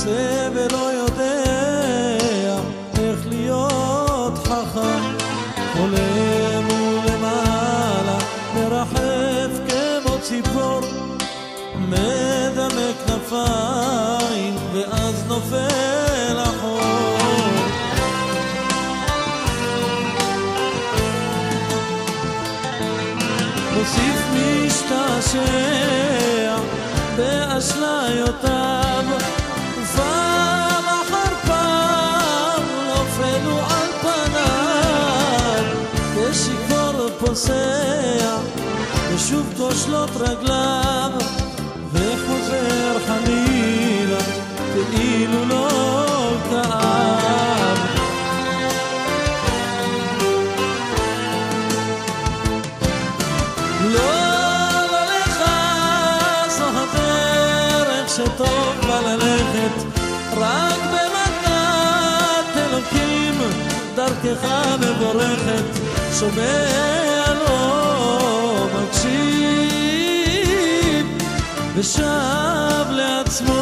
רוצה ולא יודע איך להיות חכם, חולם ולמעלה מרחף כמו ציפור, מדמה כנפיים ואז נופל החור. מוסיף משתעשע באשליותיו, ופעם אחר פעם נופלו על פניו, כשיכור פוסע ושוב כושלות רגליו, וחוזר חלילה כאילו לא כאב. לא לך זו הדרך שטוב בה ללכת, רק במתנת אלוקים דרכך מבורכת, שומע לא מקשיב ושב לעצמו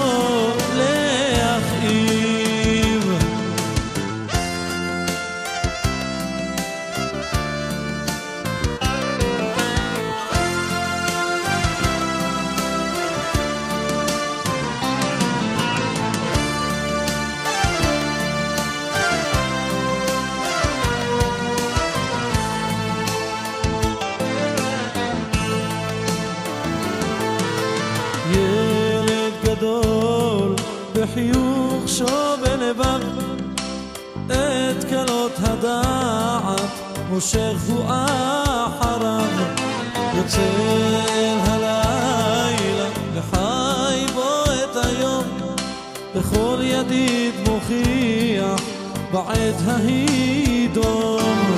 להכאיב. גדול בחיוך שובה לבב, את קלות הדעת מושך הוא אחריו, יוצא אל הלילה וחי בו את היום, בכל ידיד מוכיח בעת ההידום.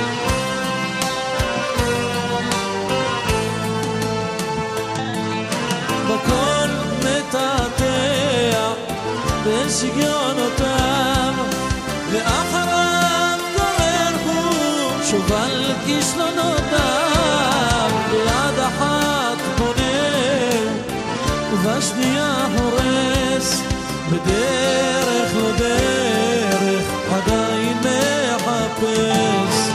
בכל מתעתע בשגיונותיו, ואחריו גורר הוא שוב על כישלונותיו, ביד אחת בונה ובשנייה הורס, בדרך לא דרך עדיין מחפש.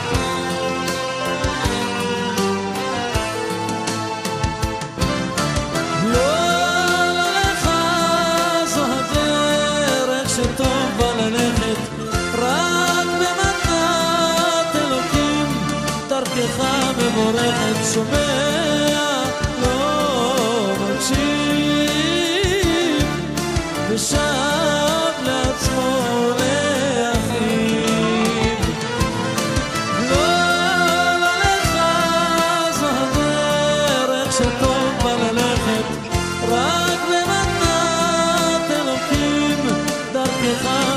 שטוב בה ללכת, רק במתנת אלוקים דרכך מבורכת, שומע לא מקשיב ושב לעצמו להכאיב. לא לך זו הדרך שטוב בה ללכת, רק במתנת אלוקים דרכך